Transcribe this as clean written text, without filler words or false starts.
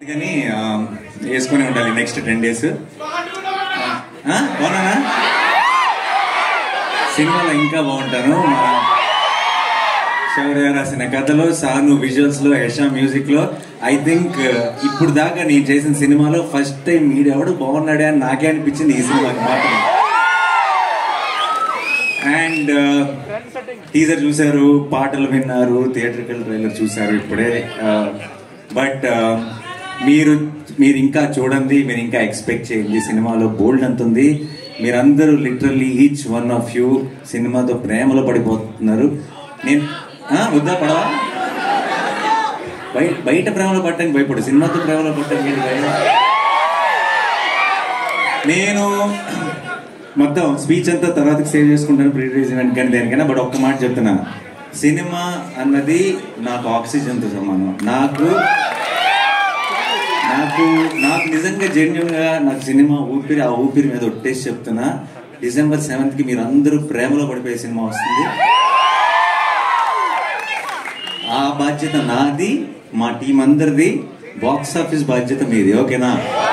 కానీ వేసుకొని ఉండాలి నెక్స్ట్ 10 days. బాగున్నానా? సినిమాలో ఇంకా బాగుంటాను. మా శౌర్య రాసిన కథలో, సాను విజువల్స్ లో, యశా మ్యూజిక్ లో. ఐ థింక్ ఇప్పుడు దాకా నేను చేసిన సినిమాలో ఫస్ట్ టైం మీరెవడు బాగున్నాడే అని నాకే అనిపించింది ఈ సినిమాకి మాత్రం. అండ్ టీజర్ చూసారు, పాటలు విన్నారు, థియేట్రికల్ ట్రైలర్ చూసారు ఇప్పుడే. బట్ మీరు ఇంకా చూడండి, మీరు ఇంకా ఎక్స్పెక్ట్ చేయండి. సినిమాలో బోల్డ్ అంతుంది. మీరందరూ literally each one of you సినిమాతో ప్రేమలో పడిపోతున్నారు. నేను వద్దా పడవా? బయట ప్రేమలో పట్టడానికి భయపడు, సినిమాతో ప్రేమలో పట్టడానికి నేను మొత్తం స్పీచ్ అంతా తర్వాత సేవ్ చేసుకుంటాను ప్రీ రిలీజ్ ఈవెంట్ కానీ దేనికైనా. బట్ ఒక్క మాట చెప్తున్నా, సినిమా అన్నది నాకు ఆక్సిజన్తో సమానం. నాకు నిజంగా జెన్యున్ గా నాకు సినిమా ఊపిరి, ఆ ఊపిరి మీద ఒట్టేసి చెప్తున్నా. December 7th మీరు అందరూ ప్రేమలో పడిపోయే సినిమా వస్తుంది. ఆ బాధ్యత నాది, మా టీం అందరిది. బాక్స్ ఆఫీస్ బాధ్యత మీది. ఓకేనా?